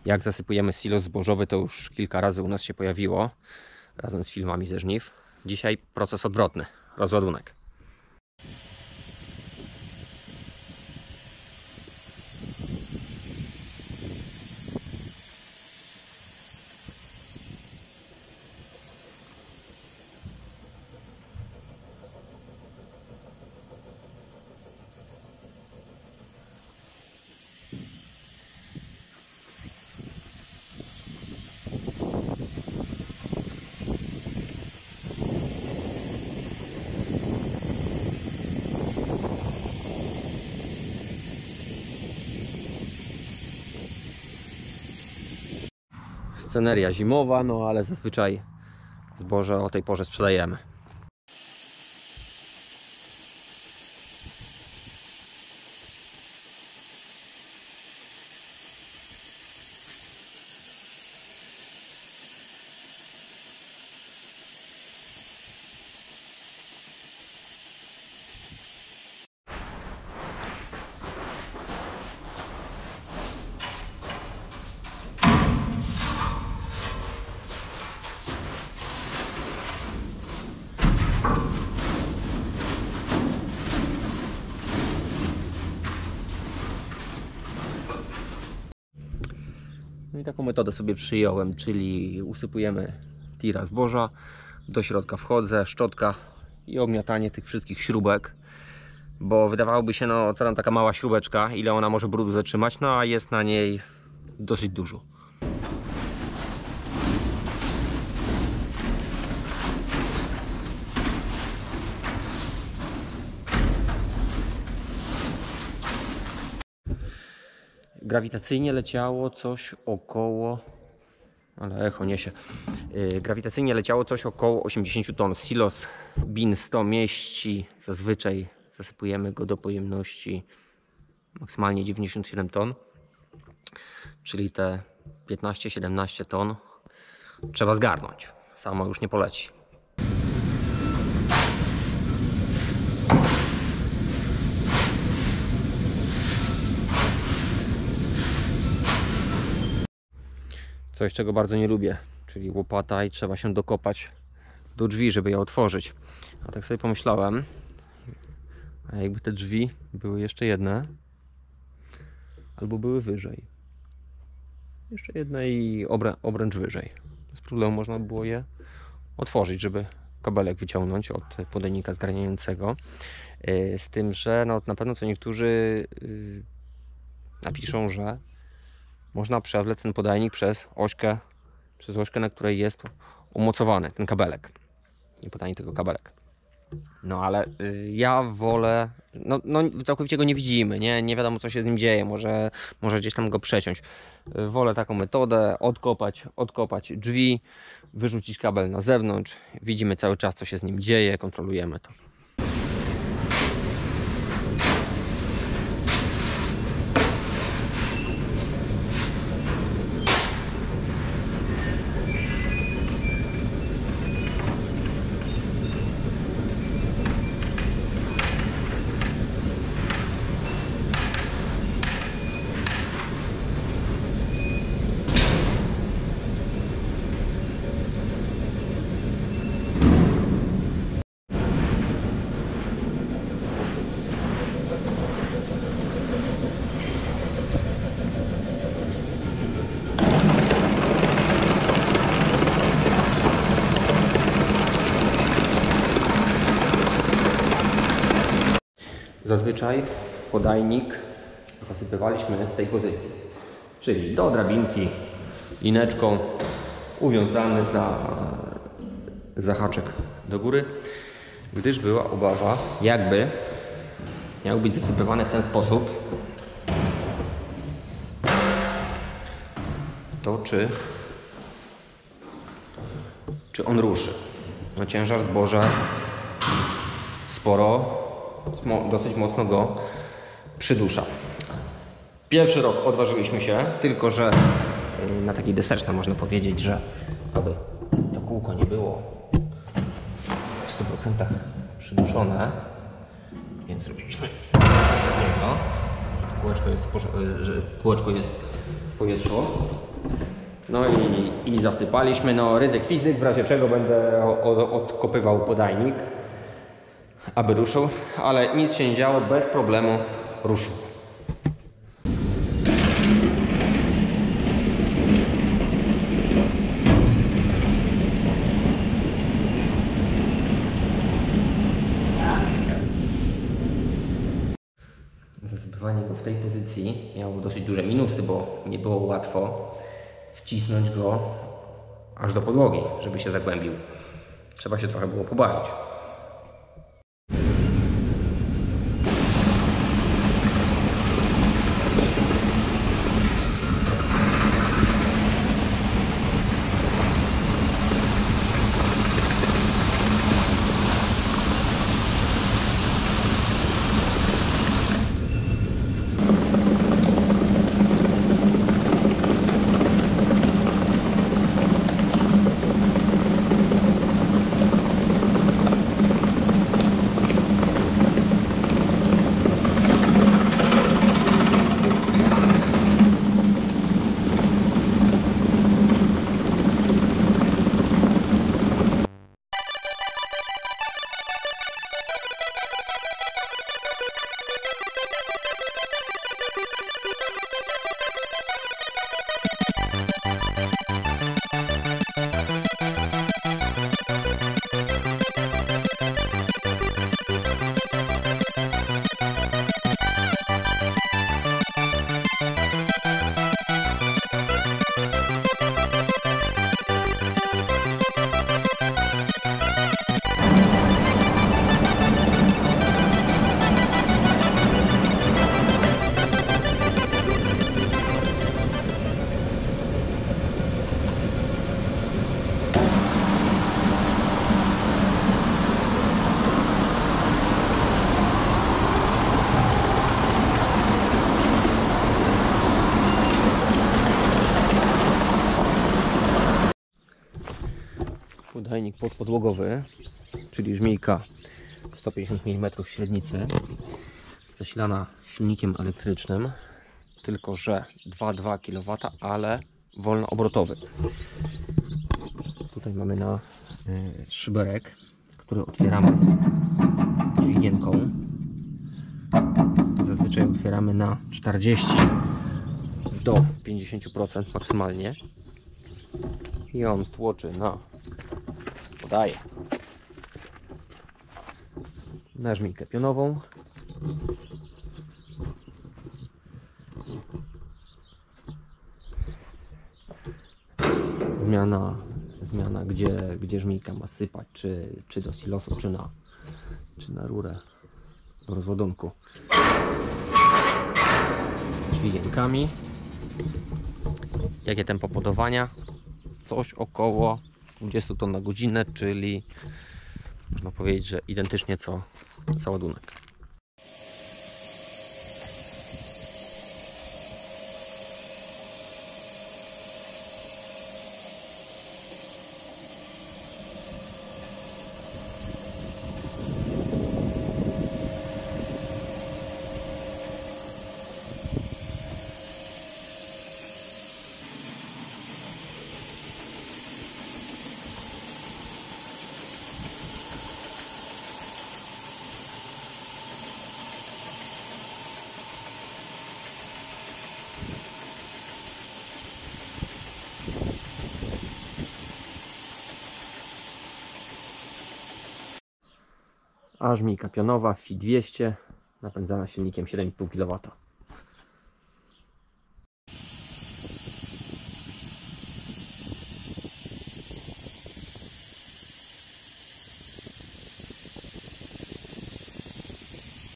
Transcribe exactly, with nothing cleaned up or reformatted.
Jak zasypujemy silos zbożowy, to już kilka razy u nas się pojawiło, razem z filmami ze żniw. Dzisiaj proces odwrotny, rozładunek. Sceneria zimowa, no ale zazwyczaj zboże o tej porze sprzedajemy. No i taką metodę sobie przyjąłem, czyli usypujemy tira zboża, do środka wchodzę, szczotka i obmiatanie tych wszystkich śrubek, bo wydawałoby się, no co tam taka mała śrubeczka, ile ona może brudu zatrzymać, no a jest na niej dosyć dużo. Grawitacyjnie leciało coś około, ale echo niesie, yy, grawitacyjnie leciało coś około osiemdziesiąt ton. Silos bin sto mieści, zazwyczaj zasypujemy go do pojemności maksymalnie dziewięćdziesiąt siedem ton, czyli te piętnaście siedemnaście ton trzeba zgarnąć, samo już nie poleci. Coś, czego bardzo nie lubię, czyli łopata i trzeba się dokopać do drzwi, żeby je otworzyć. A tak sobie pomyślałem, a jakby te drzwi były jeszcze jedne, albo były wyżej. Jeszcze jedne i obrę, obręcz wyżej. Bez problemu można było je otworzyć, żeby kabelek wyciągnąć od podajnika zgarniającego. Z tym, że no, na pewno co niektórzy napiszą, że można przewlec ten podajnik przez ośkę, przez ośkę, na której jest umocowany ten kabelek. Nie podajnik, tylko kabelek. No ale y, ja wolę, no, no całkowicie go nie widzimy, nie, nie wiadomo co się z nim dzieje, może, może gdzieś tam go przeciąć. Y, wolę taką metodę, odkopać, odkopać drzwi, wyrzucić kabel na zewnątrz, widzimy cały czas co się z nim dzieje, kontrolujemy to. Zazwyczaj podajnik zasypywaliśmy w tej pozycji, czyli do drabinki lineczką uwiązany za, za haczek do góry, gdyż była obawa, jakby miał być zasypywany w ten sposób, to czy, czy on ruszy. No, ciężar zboża sporo, dosyć mocno go przydusza. Pierwszy rok odważyliśmy się, tylko że na takiej deseczce można powiedzieć, że aby to kółko nie było w stu procentach przyduszone, więc zrobiliśmy takiego. Kółeczko jest, kółeczko jest w powietrzu. No i, i zasypaliśmy. No ryzyk fizyk, w razie czego będę o, o, odkopywał podajnik, aby ruszył, ale nic się nie działo, bez problemu ruszył. Zasypywanie go w tej pozycji miało dosyć duże minusy, bo nie było łatwo wcisnąć go aż do podłogi, żeby się zagłębił. Trzeba się trochę było pobawić. Podajnik podpodłogowy, czyli żmijka sto pięćdziesiąt milimetrów średnicy, zasilana silnikiem elektrycznym, tylko że dwa przecinek dwa kilowata, ale wolnoobrotowy. Tutaj mamy na y, szyberek, który otwieramy dźwigienką. Zazwyczaj otwieramy na czterdzieści do pięćdziesięciu procent maksymalnie i on tłoczy na podaje na żmijkę pionową. Zmiana, zmiana gdzie, gdzie żmijka ma sypać, czy, czy do silosu, czy na, czy na rurę do rozładunku. Dźwigienkami. Jakie tempo podawania? Coś około dwadzieścia ton na godzinę, czyli można powiedzieć, że identycznie co załadunek. A żmijka pionowa F I dwieście napędzana silnikiem siedem i pół kilowata.